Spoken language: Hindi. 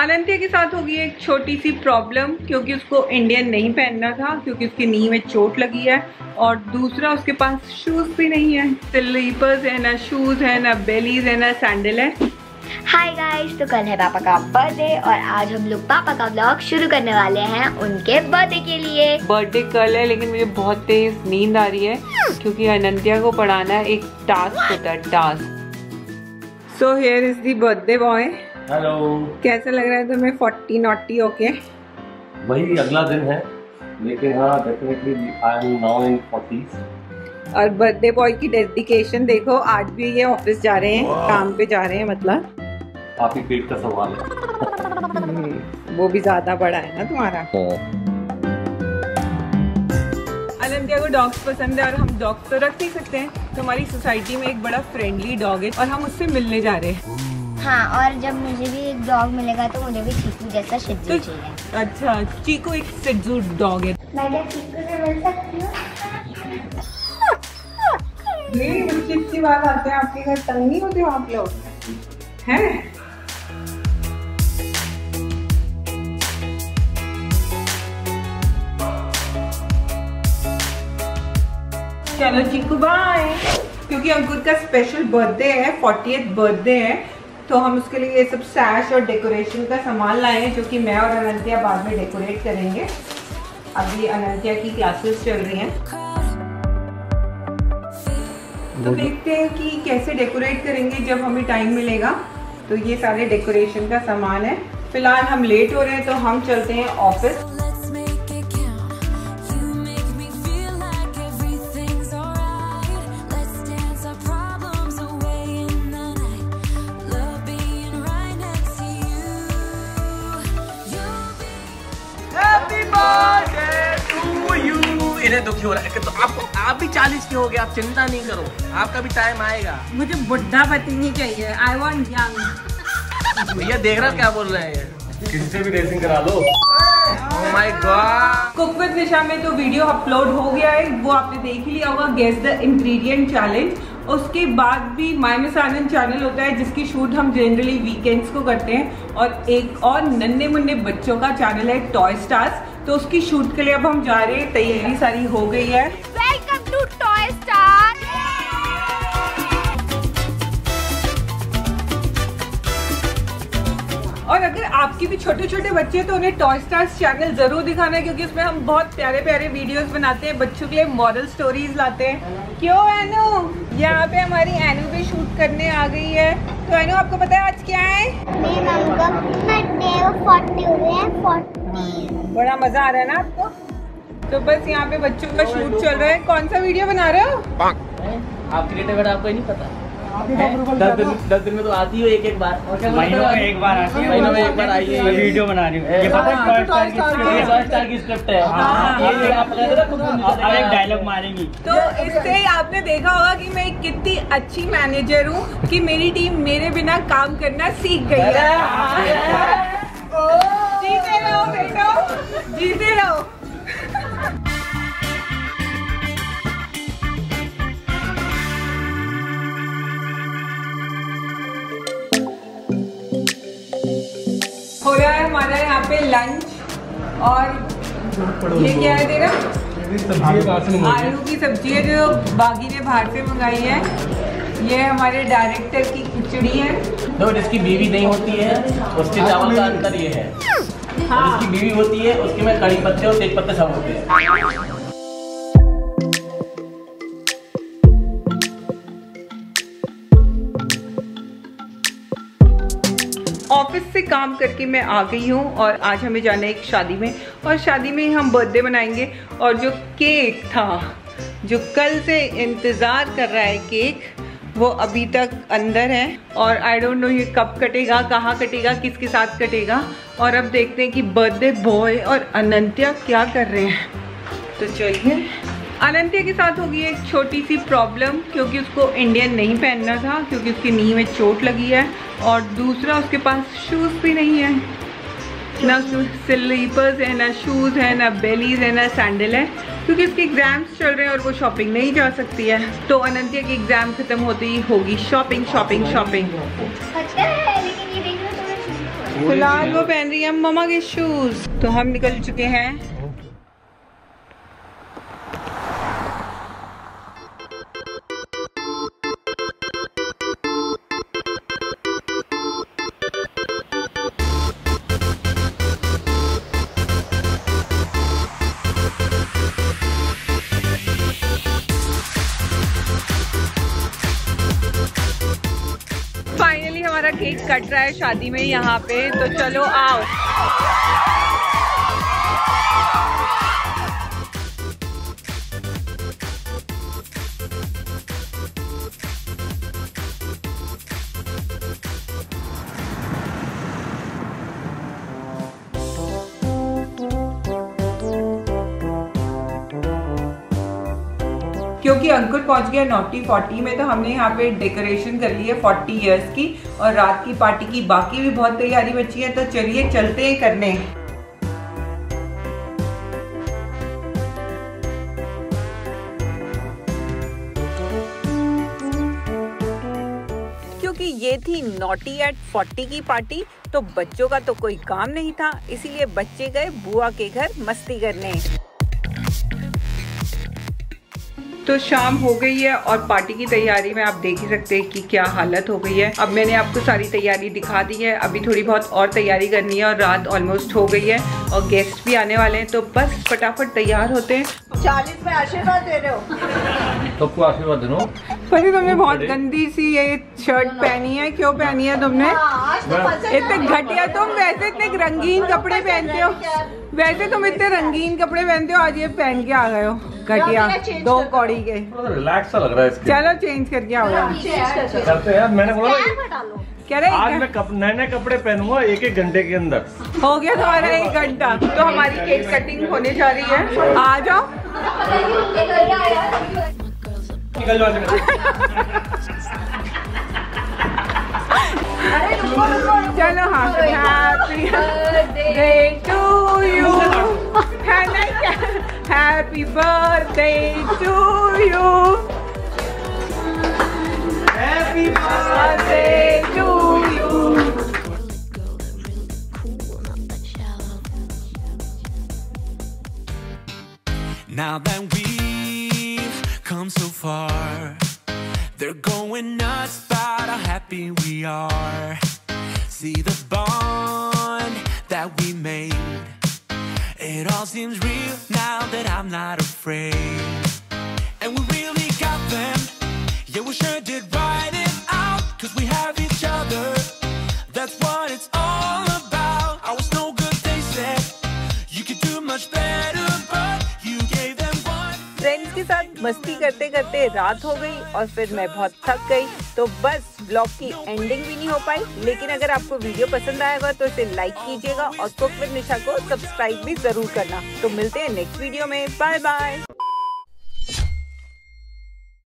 अनंत्या के साथ होगी एक छोटी सी प्रॉब्लम, क्योंकि उसको इंडियन नहीं पहनना था क्योंकि उसकी नी में चोट लगी है, और दूसरा उसके पास शूज भी नहीं है। स्लीपर्स है, ना शूज है, ना बेलीज है, ना सैंडल है। हाय गाइस, तो कल है पापा का बर्थडे और आज हम लोग पापा का व्लॉग शुरू करने वाले हैं उनके बर्थडे के लिए। बर्थडे कल है लेकिन मुझे बहुत तेज नींद आ रही है क्योंकि अनंत्या को पढ़ाना है, एक टास्क होता है, task. So here is the birthday boy. Hello. कैसा लग रहा है तुम्हें 40 नॉटी होके? वही अगला दिन है, लेकिन हाँ definitely I am now in 40s। और बर्थडे बॉय की डेडिकेशन देखो, आज भी ये ऑफिस जा रहे हैं, काम पे जा रहे हैं, मतलब आपकी पेट का सवाल है। वो भी ज्यादा बड़ा है ना तुम्हारा। अनंत्या को डॉग्स पसंद है और हम डॉग्स तो रख नहीं सकते हैं, तो हमारी सोसाइटी में एक बड़ा फ्रेंडली डॉग है और हम उससे मिलने जा रहे हैं। हाँ, और जब मुझे भी एक डॉग मिलेगा तो मुझे भी चीकू जैसा शिज़ू चाहिए। अच्छा, चीकू एक शिज़ू डॉग है। मैं क्या चीकू से मिल सकती हूँ? नहीं, बच्चे इतनी बात आते हैं आपके घर, तंग नहीं होते हो आप लोग? हैं? चलो चीकू बाय। क्योंकि अंकुर का स्पेशल बर्थडे है, 40th बर्थडे है, तो हम उसके लिए ये सब सैश और डेकोरेशन का सामान लाए हैं, जो कि मैं और अनंत्या बाद में डेकोरेट करेंगे। अभी अनंत्या की क्लासेस चल रही हैं, तो देखते हैं कि कैसे डेकोरेट करेंगे जब हमें टाइम मिलेगा। तो ये सारे डेकोरेशन का सामान है। फिलहाल हम लेट हो रहे हैं तो हम चलते हैं ऑफिस। इन्हें दुखी हो रहा है तो आप भी 40 के हो गए, आप चिंता नहीं करो, आपका भी टाइम आएगा। मुझे बुढ़ा पति नहीं चाहिए, आई वांट यंग। भैया देख रहा क्या बोल रहे हैं, किसी से भी रेसिंग करा लो। Oh my god. Cook with Nisha में तो वीडियो अपलोड हो गया है, वो आपने देख लिया होगा, गेस द इंग्रेडिएंट चैलेंज। उसके बाद भी माय मिस आनंद चैनल होता है जिसकी शूट हम जनरली वीकेंड्स को करते हैं, और एक और नन्हे मुन्ने बच्चों का चैनल है टॉय स्टार्स, तो उसकी शूट के लिए अब हम जा रहे हैं। तैयारी सारी हो गई है। Welcome to toy star. और अगर आपकी भी छोटे छोटे बच्चे हैं तो उन्हें टॉय स्टार्स चैनल जरूर दिखाना है, क्योंकि उसमें हम बहुत प्यारे प्यारे वीडियोस बनाते हैं, बच्चों के लिए मॉरल स्टोरीज लाते हैं। क्यों एनू? यहाँ पे हमारी एनू भी शूट करने आ गई है। तो एनू, आपको पता है आज क्या है? मेरे मम्मी का बर्थडे 40 हो गए हैं, 40। बड़ा मजा आ रहा है ना आपको? तो बस यहाँ पे बच्चों का शूट चल रहा है। कौन सा वीडियो बना रहे हो? आप क्रिएटिव है, आपको ही नहीं पता? 10 दिन में तो आती हो एक बार, महीनों में एक बार आती है, महीनों में एक बार आई है। मैं वीडियो बना रही हूँ। ये पता है टॉय स्टार की स्क्रिप्ट है। अब एक डायलॉग मारेंगी। तो इससे आपने देखा होगा कि मैं कितनी अच्छी मैनेजर हूँ कि मेरी टीम मेरे बिना काम करना सीख गई है। जीते रहो बेटो, जीते रहो। हो रहा है हमारा यहाँ पे लंच, और ये क्या है तेरा? आलू की सब्जी है जो बागी ने बाहर से मंगाई है। ये हमारे डायरेक्टर की खिचड़ी है। तो जिसकी बीवी नहीं होती है उसके चावल का अंतर ये है, हाँ। जिसकी बीवी होती है उसके में कड़ी पत्ते और तेज पत्ते सब होते हैं। ऑफिस से काम करके मैं आ गई हूँ और आज हमें जाना है एक शादी में, और शादी में हम बर्थडे मनाएंगे। और जो केक था, जो कल से इंतज़ार कर रहा है केक, वो अभी तक अंदर है, और आई डोंट नो ये कब कटेगा, कहाँ कटेगा, किसके साथ कटेगा। और अब देखते हैं कि बर्थडे बॉय और अनंत्या क्या कर रहे हैं। तो चलिए। अनंत्या के साथ होगी एक छोटी सी प्रॉब्लम, क्योंकि उसको इंडियन नहीं पहनना था क्योंकि उसकी नी में चोट लगी है, और दूसरा उसके पास शूज़ भी नहीं है, ना स्लीपर्स है, ना शूज़ है, ना बेलीज है, ना सैंडल है, क्योंकि इसके एग्जाम्स चल रहे हैं और वो शॉपिंग नहीं जा सकती है। तो अनंत्या की एग्जाम खत्म होते ही होगी शॉपिंग शॉपिंग शॉपिंग। फिलहाल वो पहन रही है मम्मा के शूज। तो हम निकल चुके हैं। फाइनली हमारा केक कट रहा है शादी में यहाँ पे, तो चलो आओ। क्योंकि अंकुर पहुंच गया नॉटी 40 में, तो हमने यहाँ पे डेकोरेशन कर ली है 40 इयर्स की, और रात की पार्टी की बाकी भी बहुत तैयारी बची है। तो चलिए चलते हैं करने। क्योंकि ये थी नॉटी एट 40 की पार्टी, तो बच्चों का तो कोई काम नहीं था, इसीलिए बच्चे गए बुआ के घर मस्ती करने। तो शाम हो गई है और पार्टी की तैयारी में आप देख ही सकते हैं कि क्या हालत हो गई है। अब मैंने आपको सारी तैयारी दिखा दी है, अभी थोड़ी बहुत और तैयारी करनी है और रात ऑलमोस्ट हो गई है और गेस्ट भी आने वाले हैं, तो बस फटाफट तैयार होते हैं। 40 में आशीर्वाद दे रहे हो? सबको आशीर्वाद दे रहा हूँ। पर तुमने बहुत गंदी सी ये शर्ट पहनी है, क्यों पहनी है तुमने? इतने घटिया, तुम वैसे इतने रंगीन कपड़े पहनते हो, वैसे तुम इतने रंगीन कपड़े पहनते हो, आज ये पहन के आ गए हो घटिया 2 कौड़ी के। रिलैक्स सा लग रहा है इसके। चलो चेंज करके आओ। करते हैं, मैंने बोला कह रहे आज मैं नए नए कपड़े पहनूंगा 1-1 घंटे के अंदर। हो गया तुम्हारा 1 घंटा। तो हमारी केक कटिंग होने जा रही है, आ जाओ। निकल जाओ। चलो हाँ, happy birthday to you, happy birthday to you, happy birthday to you. Now that we've come so far, they're going nuts about how happy we are. See the bond that we made, it all seems real now that I'm not afraid. And we really got them, yeah, we sure did write it out, 'cause we have each other, that's what it's all about. I was no good, they said, you could do much better, but you gave them one. Friends के साथ मस्ती करते करते रात हो गई और फिर मैं बहुत थक गई, तो बस ब्लॉग की एंडिंग भी नहीं हो पाई। लेकिन अगर आपको वीडियो पसंद आएगा तो इसे लाइक कीजिएगा और कुक विद निशा को सब्सक्राइब भी जरूर करना। तो मिलते हैं नेक्स्ट वीडियो में, बाय बाय।